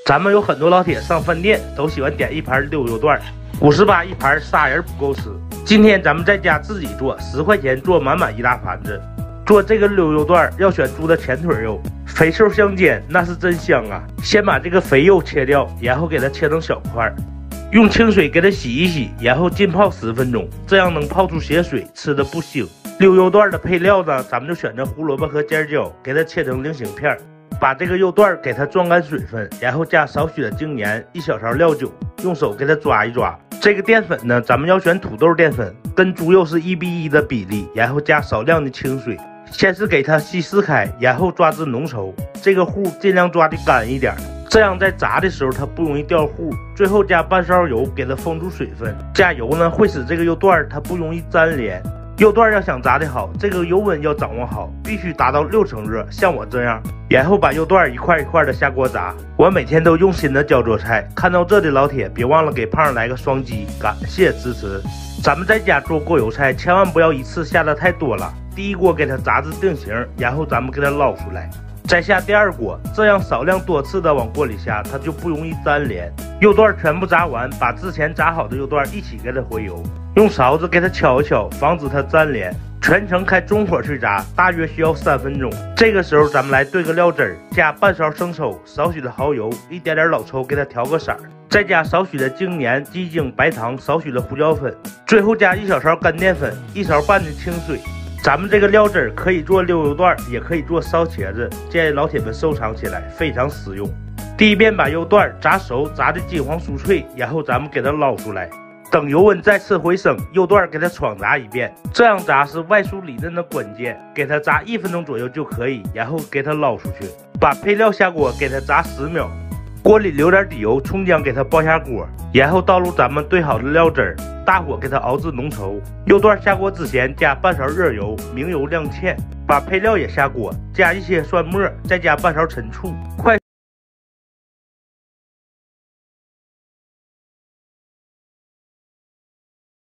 咱们有很多老铁上饭店都喜欢点一盘溜肉段，58一盘，仨人不够吃。今天咱们在家自己做，10块钱做满满一大盘子。做这个溜肉段要选猪的前腿肉，肥瘦相间，那是真香啊！先把这个肥肉切掉，然后给它切成小块，用清水给它洗一洗，然后浸泡10分钟，这样能泡出血水，吃的不腥。溜肉段的配料呢，咱们就选择胡萝卜和尖椒，给它切成菱形片。把这个肉段给它撞干水分，然后加少许的精盐，1小勺料酒，用手给它抓一抓。这个淀粉呢，咱们要选土豆淀粉，跟猪肉是1:1的比例，然后加少量的清水，先是给它稀释开，然后抓至浓稠。这个糊尽量抓的干一点，这样在炸的时候它不容易掉糊。最后加半勺油，给它封住水分。加油呢会使这个肉段它不容易粘连。肉段要想炸得好，这个油温要掌握好，必须达到6成热，像我这样。然后把肉段一块一块的下锅炸。我每天都用心的教做菜，看到这的老铁别忘了给胖来个双击，感谢支持。咱们在家做过油菜，千万不要一次下的太多了。第一锅给它炸至定型，然后咱们给它捞出来，再下第二锅，这样少量多次的往锅里下，它就不容易粘连。肉段全部炸完，把之前炸好的肉段一起给它回油，用勺子给它敲一敲，防止它粘连。全程开中火去炸，大约需要3分钟。这个时候咱们来兑个料汁儿，加半勺生抽，少许的蚝油，一点点老抽给它调个色儿，再加少许的精盐、鸡精、白糖，少许的胡椒粉，最后加1小勺干淀粉，1勺半的清水。咱们这个料汁儿可以做溜肉段，也可以做烧茄子，建议老铁们收藏起来，非常实用。第一遍把肉段炸熟，炸的金黄酥脆，然后咱们给它捞出来。等油温再次回升，肉段给它闯炸一遍，这样炸是外酥里嫩的关键。给它炸1分钟左右就可以，然后给它捞出去。把配料下锅，给它炸10秒。锅里留点底油，葱姜给它爆下锅，然后倒入咱们兑好的料汁儿，大火给它熬至浓稠。肉段下锅之前加半勺热油，明油亮芡。把配料也下锅，加一些蒜末，再加半勺陈醋，快